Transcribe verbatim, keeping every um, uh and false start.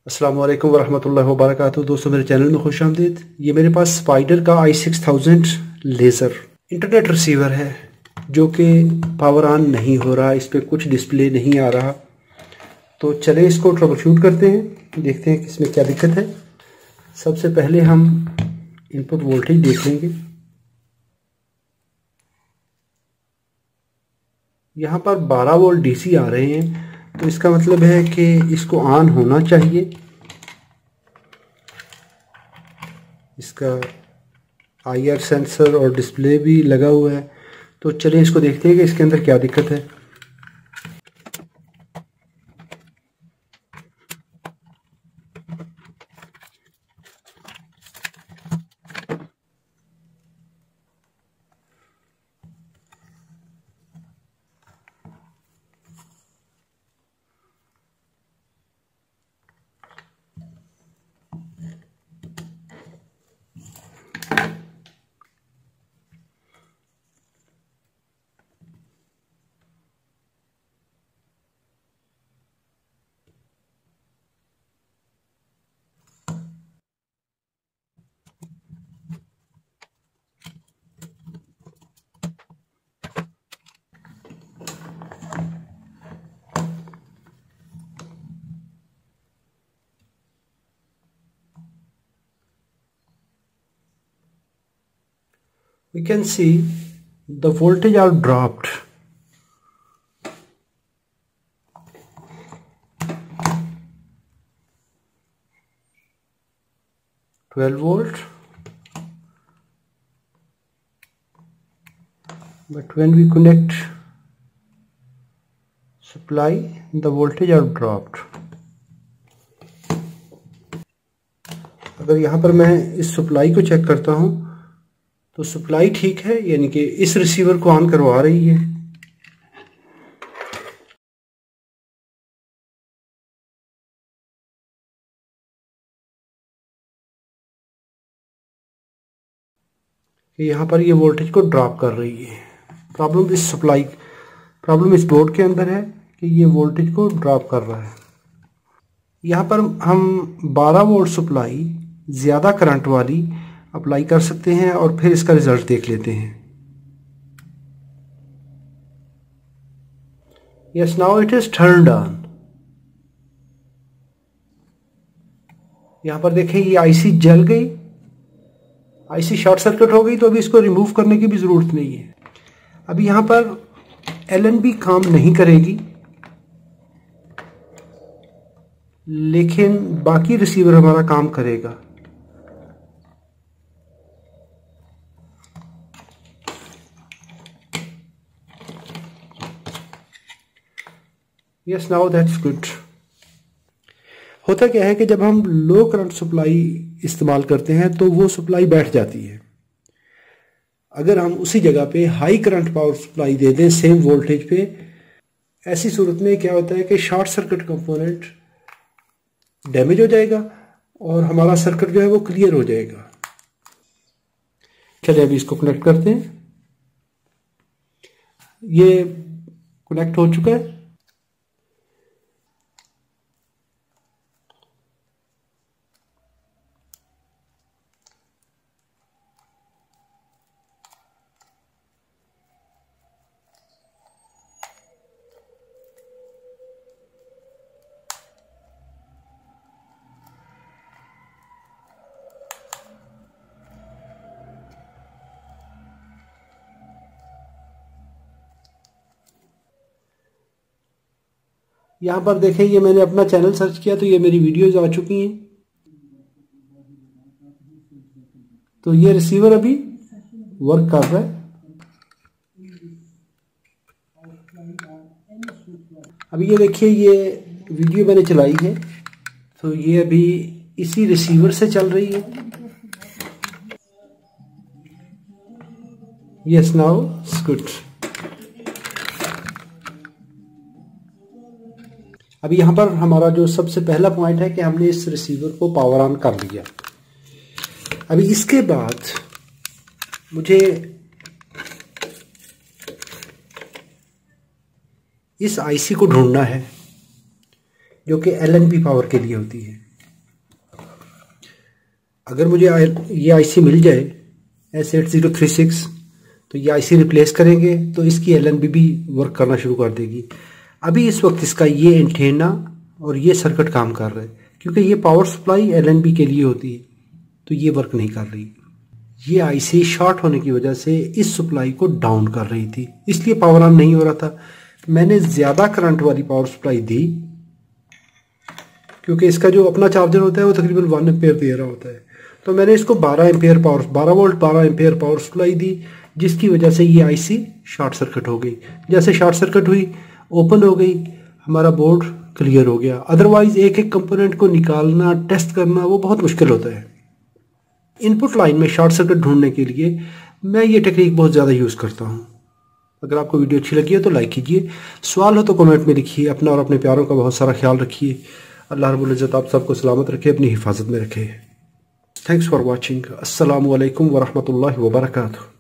अस्सलाम वालेकुम वरहमतुल्लाहि वबरकातुहू। दोस्तों मेरे चैनल में खुश आमदीद। ये मेरे पास स्पाइडर का I six thousand laser internet receiver है जो कि पावर ऑन नहीं हो रहा, इस पर कुछ डिस्प्ले नहीं आ रहा। तो चले इसको ट्रबल शूट करते हैं, देखते हैं कि इसमें क्या दिक्कत है। सबसे पहले हम इनपुट वोल्टेज देख लेंगे। यहाँ पर बारह वोल्ट डीसी आ रहे हैं, तो इसका मतलब है कि इसको ऑन होना चाहिए। इसका आई आर सेंसर और डिस्प्ले भी लगा हुआ है। तो चलिए इसको देखते हैं कि इसके अंदर क्या दिक्कत है। We can see the voltage are dropped. twelve volt, but when we connect supply, the voltage are dropped. अगर यहाँ पर मैं इस सप्लाई को चेक करता हूँ तो सप्लाई ठीक है, यानी कि इस रिसीवर को ऑन करवा रही है। यहाँ पर ये वोल्टेज को ड्रॉप कर रही है। प्रॉब्लम इस सप्लाई प्रॉब्लम इस बोर्ड के अंदर है कि ये वोल्टेज को ड्रॉप कर रहा है। यहाँ पर हम बारह वोल्ट सप्लाई ज़्यादा करंट वाली अप्लाई कर सकते हैं और फिर इसका रिजल्ट देख लेते हैं। Yes, now it is turned on. यहां पर देखें ये आईसी जल गई, आईसी शॉर्ट सर्किट हो गई। तो अभी इसको रिमूव करने की भी जरूरत नहीं है। अभी यहां पर एलएनबी काम नहीं करेगी, लेकिन बाकी रिसीवर हमारा काम करेगा। Yes, now that's good. होता क्या है कि जब हम लो करंट सप्लाई इस्तेमाल करते हैं तो वो सप्लाई बैठ जाती है। अगर हम उसी जगह पे हाई करंट पावर सप्लाई दे दें सेम वोल्टेज पे, ऐसी सूरत में क्या होता है कि शॉर्ट सर्किट कंपोनेंट डैमेज हो जाएगा और हमारा सर्किट जो है वो क्लियर हो जाएगा। चलिए अभी इसको कनेक्ट करते हैं। ये कनेक्ट हो चुका है। यहाँ पर देखें, ये मैंने अपना चैनल सर्च किया तो ये मेरी वीडियोस आ चुकी हैं। तो ये रिसीवर अभी वर्क कर रहा है। अभी ये देखिए, ये वीडियो मैंने चलाई है तो ये अभी इसी रिसीवर से चल रही है। Yes, now it's good. अभी यहाँ पर हमारा जो सबसे पहला पॉइंट है कि हमने इस रिसीवर को पावर ऑन कर लिया। अभी इसके बाद मुझे इस आईसी को ढूंढना है जो कि एल एन पी पावर के लिए होती है। अगर मुझे ये आईसी मिल जाए S eight zero three six तो ये आईसी रिप्लेस करेंगे तो इसकी एलएनबी भी वर्क करना शुरू कर देगी। अभी इस वक्त इसका ये एंटेना और ये सर्किट काम कर रहा है, क्योंकि ये पावर सप्लाई एलएनबी के लिए होती है तो ये वर्क नहीं कर रही। ये आईसी शॉर्ट होने की वजह से इस सप्लाई को डाउन कर रही थी, इसलिए पावर ऑन नहीं हो रहा था। मैंने ज़्यादा करंट वाली पावर सप्लाई दी, क्योंकि इसका जो अपना चार्जर होता है वो तकरीबन वन एम्पेयर दे रहा होता है। तो मैंने इसको बारह एम्पेयर पावर बारह वोल्ट बारह एम्पेयर पावर सप्लाई दी, जिसकी वजह से ये आईसी शॉर्ट सर्किट हो गई। जैसे शॉर्ट सर्किट हुई, ओपन हो गई, हमारा बोर्ड क्लियर हो गया। अदरवाइज एक एक कंपोनेंट को निकालना, टेस्ट करना वो बहुत मुश्किल होता है। इनपुट लाइन में शॉर्ट सर्किट ढूंढने के लिए मैं ये टेक्निक बहुत ज़्यादा यूज़ करता हूँ। अगर आपको वीडियो अच्छी लगी है तो लाइक कीजिए, सवाल हो तो कमेंट में लिखिए। अपना और अपने प्यारों का बहुत सारा ख्याल रखिए। अल्लाह रब्बुल इज़्ज़त आप सबको सलामत रखे, अपनी हिफाजत में रखे। Thanks for watching. अस्सलामु अलैकुम वरहमतुल्लाहि वबरकातुहू।